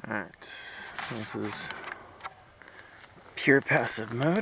Alright, this is pure passive mode.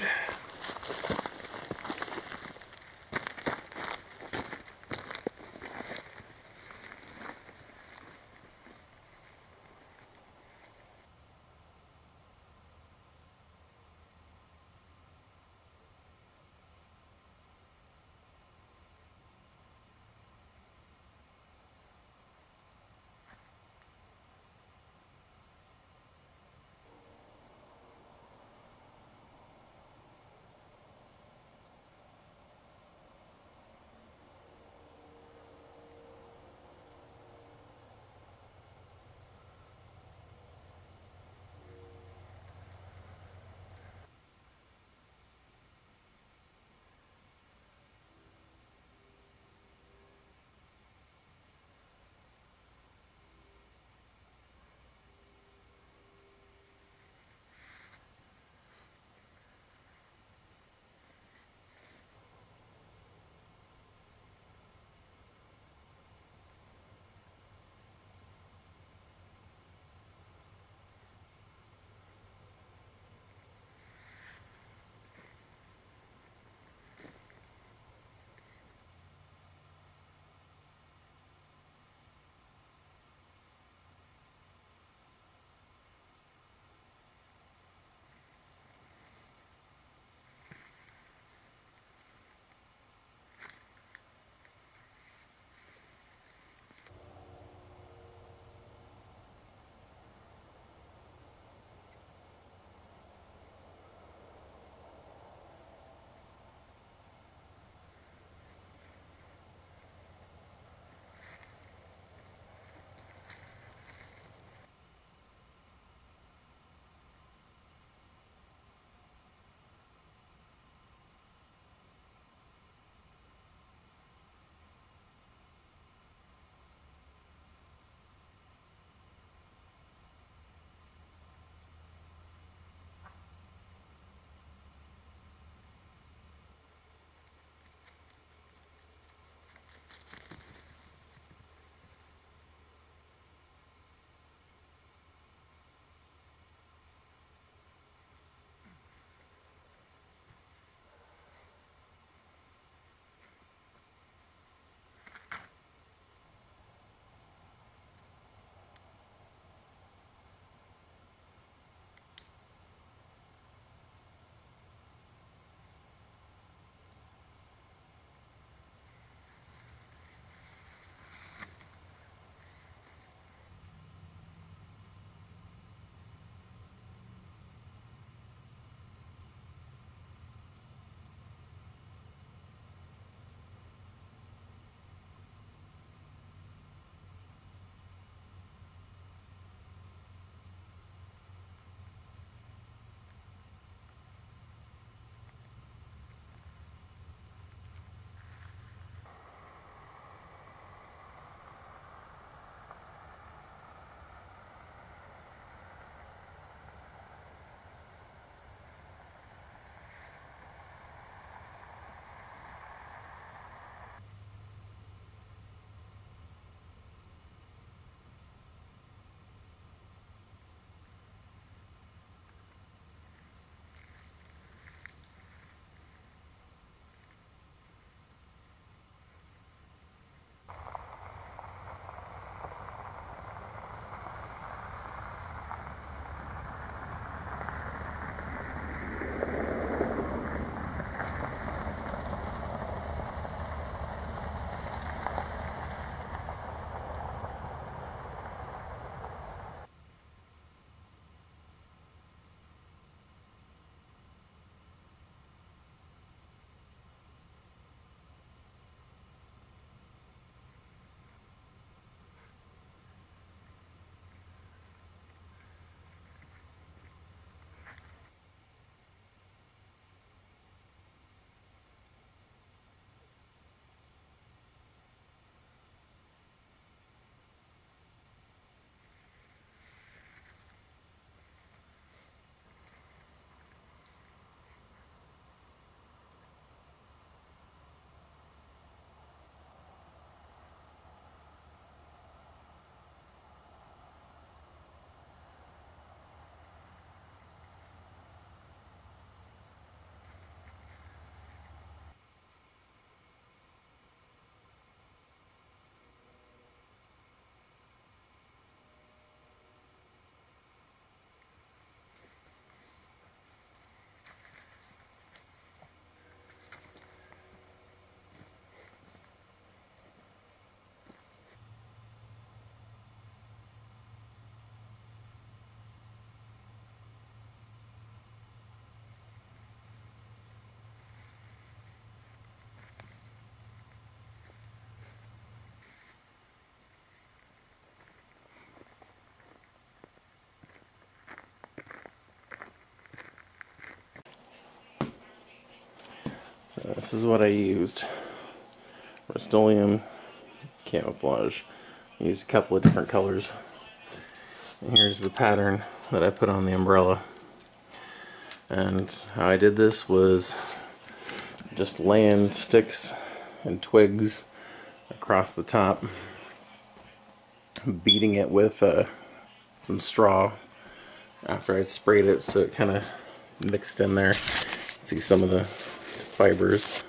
This is what I used. Rust-Oleum camouflage. I used a couple of different colors. And here's the pattern that I put on the umbrella. And how I did this was just laying sticks and twigs across the top, beating it with some straw after I'd sprayed it so it kind of mixed in there. See some of the fibers.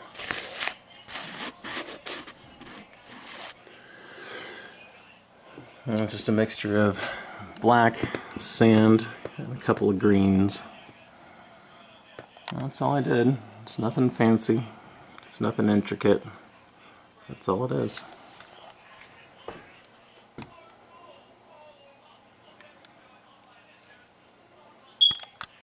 Just a mixture of black, sand, and a couple of greens. That's all I did. It's nothing fancy. It's nothing intricate. That's all it is.